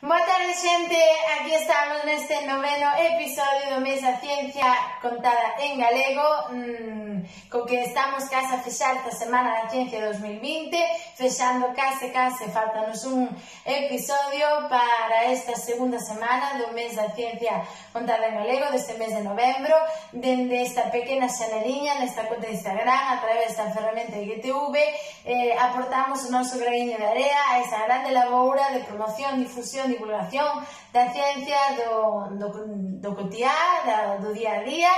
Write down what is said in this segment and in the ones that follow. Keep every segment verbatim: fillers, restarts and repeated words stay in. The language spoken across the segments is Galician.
Boa tarde, xente, aquí estamos neste noveno episodio do Mes da Ciencia contada en galego, mmm, co que estamos case a fechar esta Semana da Ciencia dos mil vinte, fechando case, case, faltanos un episodio para esta segunda semana do Mes da Ciencia contada en galego, deste mes de novembro, dende esta pequena xaneliña, nesta conta de Instagram, a través da ferramenta I G T V, eh, aportamos o noso graniño de area a esa grande laboura de promoción, difusión, divulgación da ciencia do, do, do cotiá, da, do día a día,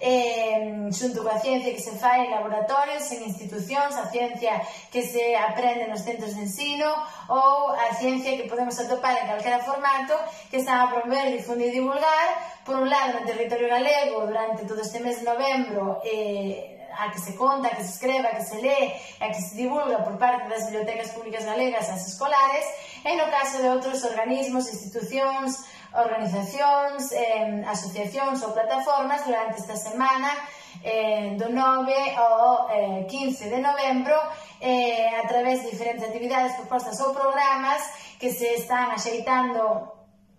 eh, xunto coa ciencia que se fai en laboratorios, en institucións, a ciencia que se aprende nos centros de ensino ou a ciencia que podemos atopar en calquera formato que están a promover, difundir e divulgar, por un lado no territorio galego durante todo este mes de novembro, eh, a que se conta, a que se escreva, a que se lee, a que se divulga por parte das bibliotecas públicas galegas ás escolares, e no caso de outros organismos, institucións, organizacións, eh, asociacións ou plataformas durante esta semana eh, do nove ao eh, quince de novembro, eh, a través de diferentes actividades, propostas ou programas que se están axeitando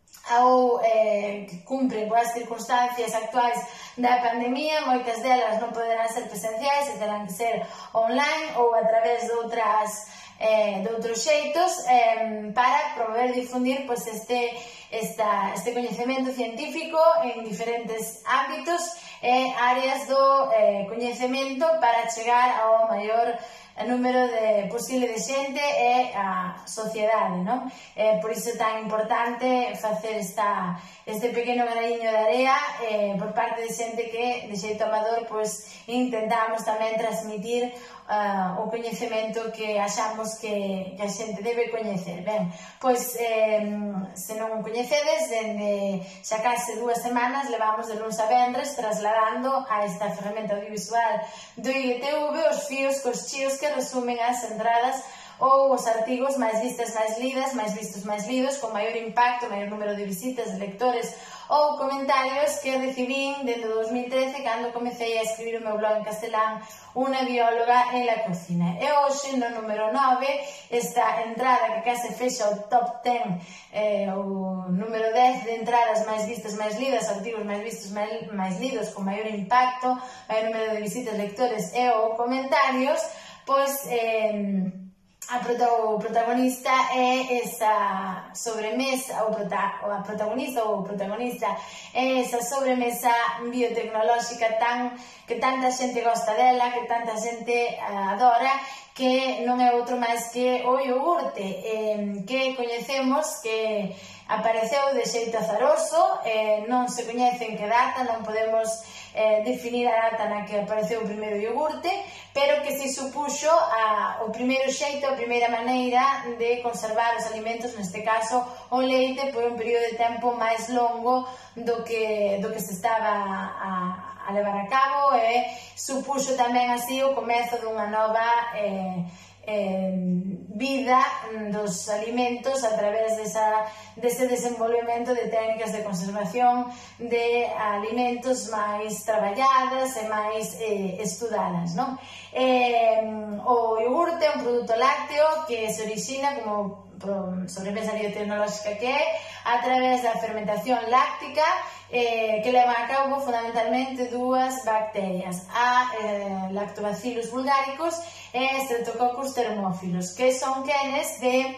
ou eh, que cumpren coas circunstancias actuais da pandemia. Moitas delas non poderán ser presenciais e terán que ser online ou a través de outras eh, de outros xeitos eh, para promover e difundir pues, este, esta, este coñecemento científico en diferentes ámbitos e áreas do eh, coñecemento para chegar ao maior número de posible de xente e a sociedade, non? Eh, por iso é tan importante facer esta, este pequeno graniño de area eh, por parte de xente que de xeito amador pues, intentamos tamén transmitir uh, o coñecemento que achamos que, que a xente debe coñecer. Ben, pois, eh, se non o coñecedes, dende xa case dúas semanas levamos de luns a venres trasladando a esta ferramenta audiovisual do I G T V os fíos cos chíos que resumen as entradas ou os artigos máis vistas, máis lidas, máis vistos, máis lidos, con maior impacto, maior número de visitas, de lectores ou comentarios que recibín desde dos mil trece cando comecei a escribir o meu blog en castelán, Unha bióloga en la cocina. E hoxe, no número nove, esta entrada que case fecha o top ten, eh, o número dez de entradas máis vistas, máis lidas, artigos máis vistos, máis, máis lidos, con maior impacto, maior número de visitas, lectores e ou comentarios, pois eh, a prota o protagonista é esa sobremesa, ou prota a protagonista ou o protagonista é esa sobremesa biotecnolóxica tan, que tanta xente gosta dela, que tanta xente uh, adora, que non é outro máis que o iogurte, eh, que coñecemos que apareceu de xeito azaroso, eh, non se coñece en que data, non podemos eh, definir a data na que apareceu o primeiro iogurte, pero que se supuxo a, o primeiro xeito, a primeira maneira de conservar os alimentos, neste caso o leite, por un período de tempo máis longo do que, do que se estaba a, a levar a cabo, e supuxo tamén así o comezo dunha nova eh, eh, vida dos alimentos a través desa, dese desenvolvemento de técnicas de conservación de alimentos máis traballadas e máis eh, estudadas, non? Eh, o iogurte é un produto lácteo que se orixina como sobremesa biotecnolóxica que é a través da fermentación láctica eh, que levan a cabo fundamentalmente dúas bacterias, a eh, Lactobacillus bulgaricus e Streptococcus thermophilus, que son quenes de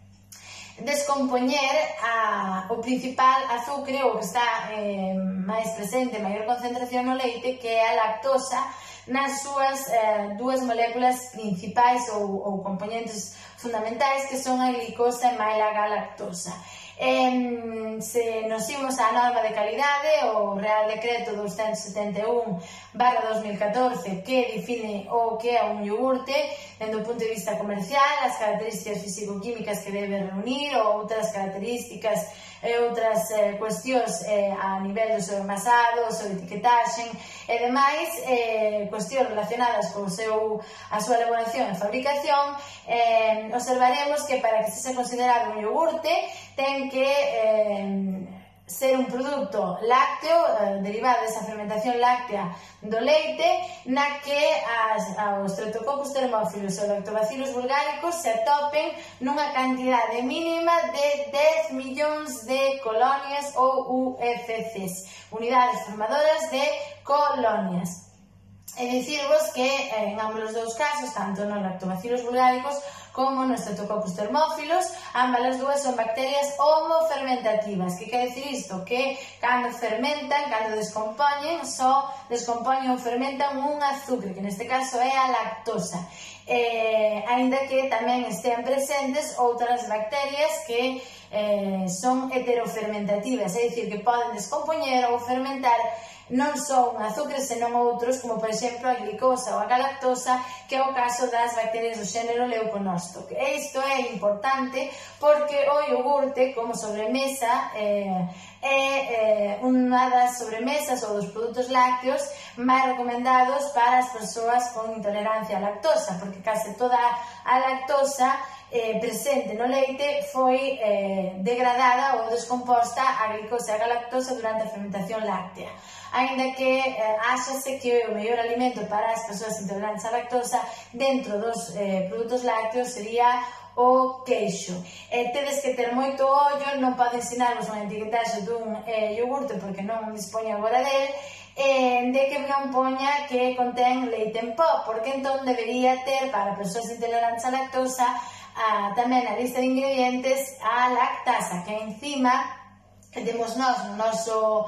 descompoñer a, o principal azucre, o que está eh, máis presente, maior concentración no leite, que é a lactosa, nas súas eh, dúas moléculas principais ou, ou componentes fundamentais, que son a glicosa e máis a galactosa. Eh, se nos imos á norma de calidade, o Real Decreto doscientos setenta e un barra dos mil catorce, que define o que é un iogurte dende o punto de vista comercial, as características físico-químicas que debe reunir, ou outras características e outras eh, cuestións eh, a nivel do seu envasado, o seu etiquetaxe e demais, eh, cuestións relacionadas co seu, a súa elaboración e fabricación, eh, observaremos que para que se sea considerado un iogurte ten que eh, ser un produto lácteo, eh, derivado desa fermentación láctea do leite, na que as, os Streptococcus thermophilus e Lactobacillus bulgaricus se atopen nunha cantidade mínima de dez millóns de colonias ou U F Cs, unidades formadoras de colonias. E dicirvos que en ambos os dous casos, tanto no Lactobacillus bulgaricus como no Streptococcus thermophilus, ambas as dúas son bacterias homofermentativas. Que quere dicir isto? Que cando fermentan, cando descompoñen, só descompoñen ou fermentan un azúcar, que neste caso é a lactosa. Eh, ainda que tamén estean presentes outras bacterias que eh, son heterofermentativas, é dicir, que poden descompoñer ou fermentar non só un azúcar, senón outros, como por exemplo a glicosa ou a galactosa, que é o caso das bacterias do xénero Leuconostoc. E isto é importante porque o iogurte, como sobremesa, eh, é eh, unha das sobremesas ou dos produtos lácteos máis recomendados para as persoas con intolerancia á lactosa, porque case toda a lactosa eh, presente no leite foi eh, degradada ou descomposta a glicosa e a galactosa durante a fermentación láctea. Ainda que eh, áxase que o mellor alimento para as persoas intolerantes á lactosa dentro dos eh, produtos lácteos sería o queixo. Eh, tedes que ter moito ollo, non pode ensinarvos unha etiquetaxe dun eh, iogurte porque non dispoño agora del, eh, de que non poña que contén leite en pó, porque entón debería ter para persoas intolerantes á lactosa ah, tamén a lista de ingredientes a lactasa, que é encima que temos nós no noso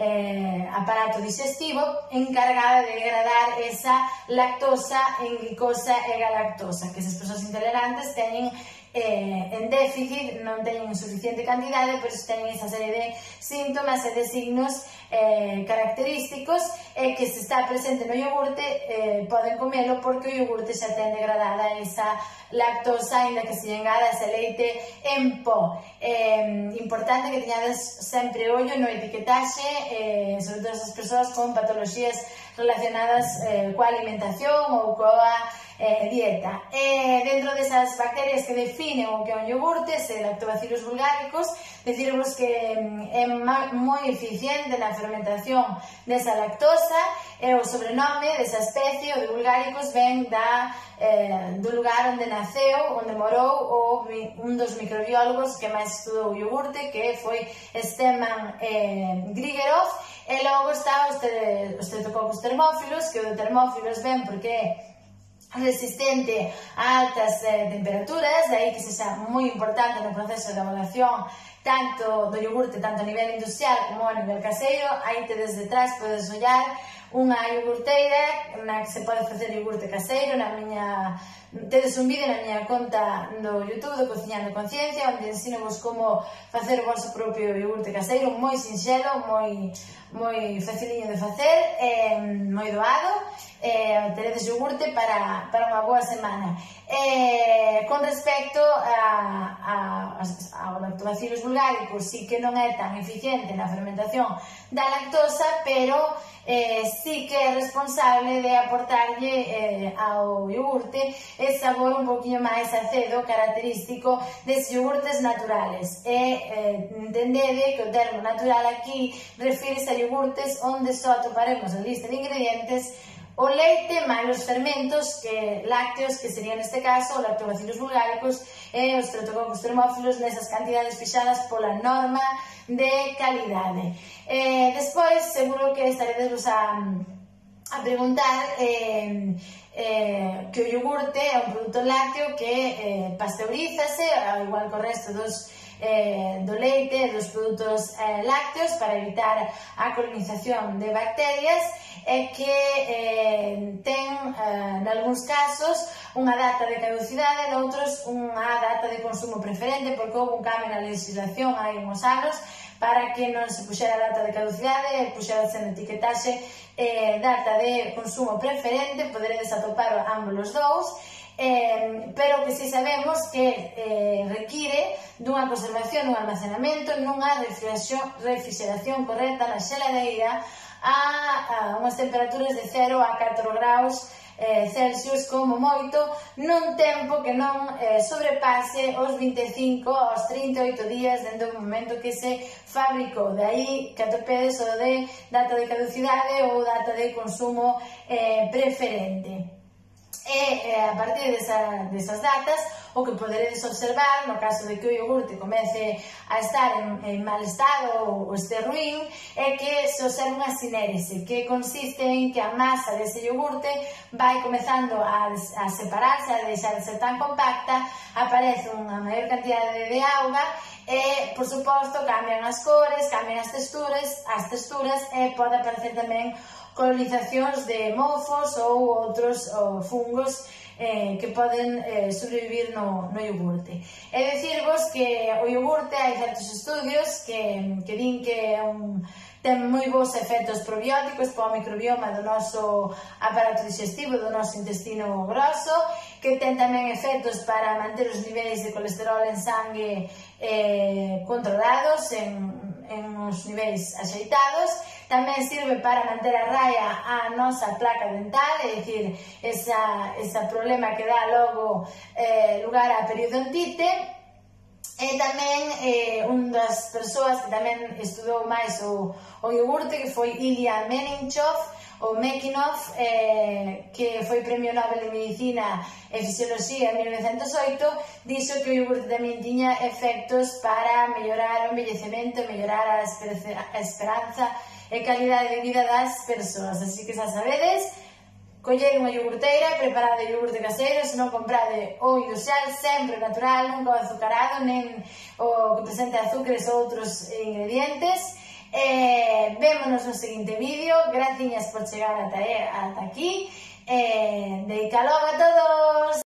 eh, aparato digestivo encargada de degradar esa lactosa en glicosa e galactosa, que esas persoas intolerantes teñen eh, en déficit, non teñen suficiente cantidade, pero teñen esa serie de síntomas e de signos eh, característicos e que se está presente no iogurte eh, poden comelo porque o iogurte xa ten degradada esa lactosa, ainda que se engada ese leite en pó. Eh, importante que teñades sempre ollo no etiquetaxe, eh, sobre todo esas persoas con patoloxías relacionadas eh, coa alimentación ou coa eh, dieta. Eh, dentro desas bacterias que definen o que é un iogurte, se Lactobacillus bulgaricus, decirvos que é moi eficiente na fermentación desa lactosa, e o sobrenome desa especie, o de bulgaricus, ven da, eh, do lugar onde naceu, onde morou o, un dos microbiólogos que máis estudou o iogurte, que foi Stepan eh, Grigerov, e logo está o Streptococcus thermophilus, que o de thermophilus ven porque é resistente a altas eh, temperaturas, de aí que sexa moi importante no proceso de elaboración tanto do iogurte, tanto a nivel industrial como a nivel caseiro. Aí tedes detrás, podes ollar unha iogurteira na que se pode facer iogurte caseiro. Na miña, tedes un vídeo na miña conta do YouTube do Cociñando Conciencia, onde ensino vos como facer o vosso propio iogurte caseiro, moi sinxelo, moi, moi faciliño de facer, eh, moi doado. Eh, teredes iogurte para, para unha boa semana. Eh, con respecto a, a, ao Lactobacillus bulgaricus, sí que non é tan eficiente na fermentación da lactosa, pero eh, sí que é responsable de aportarlle eh, ao iogurte ese sabor un poquinho máis acedo característico des iogurtes naturales. E eh, entendede que o termo natural aquí refírese a iogurtes onde só atoparemos a lista de ingredientes o leite máis os fermentos que, lácteos, que serían neste caso o Lactobacillus bulgaricus e os Streptococcus thermophilus nesas cantidades fixadas pola norma de calidade. Eh, despois, seguro que estaredes a, a preguntar eh, eh, que o iogurte é un produto lácteo que eh, pasteurízase, ao igual que o resto dos Eh, do leite, dos produtos eh, lácteos, para evitar a colonización de bacterias, e que eh, ten, eh, en algúns casos, unha data de caducidade, en outros unha data de consumo preferente, porque houve un cambio na legislación hai uns anos para que non se puxera data de caducidade e puxera sen etiquetaxe eh, data de consumo preferente. Poderedes atopar ambos os dous. Eh, pero que si sabemos que eh, require dunha conservación, un almacenamento, nunha refrigeración, refrigeración correcta na xeladeira a, a unhas temperaturas de cero a catro graus eh, Celsius como moito, nun tempo que non eh, sobrepase os vinte e cinco aos trinta e oito días dentro do momento que se fabricou. De aí que atopedes o de data de caducidade ou data de consumo eh, preferente. E eh, a partir desa, desas datas, o que poderedes observar no caso de que o iogurte comece a estar en, en mal estado ou este ruín, é que se observa unha sinérese, que consiste en que a masa dese iogurte vai comezando a, a separarse, a deixar de ser tan compacta, aparece unha maior cantidade de auga e, por suposto, cambian as cores, cambian as texturas, as texturas e pode aparecer tamén colonizacións de mofos ou outros ou fungos eh, que poden eh, sobrevivir no, no iogurte. É dicirvos que o iogurte hai certos estudios que, que din que un, ten moi bons efectos probióticos para o microbioma do noso aparato digestivo, do noso intestino grosso, que ten tamén efectos para manter os niveis de colesterol en sangue eh, controlados, en, en uns niveis axeitados. Tamén sirve para manter a raya a nosa placa dental, é dicir, esa, esa problema que dá logo eh, lugar á periodontite. E tamén eh, un das persoas que tamén estudou máis o, o iogurte, que foi Ilya Meninchov, ou Mekinov, eh, que foi Premio Nobel de Medicina e Fisioloxía en mil novecentos e oito, dixo que o iogurte tamén tiña efectos para mellorar o envellecemento, mellorar a, esper a esperanza e calidade de vida das persoas. Así que xa sabedes, coller unha iogurteira, preparade o iogurte caseiro, se non comprade o industrial, sempre natural, nunca o azucarado, nen o que presente azúcares ou outros ingredientes. Eh, vémonos no seguinte vídeo. Graciñas por chegar ata, ata aquí. Eh, Deica logo a todos!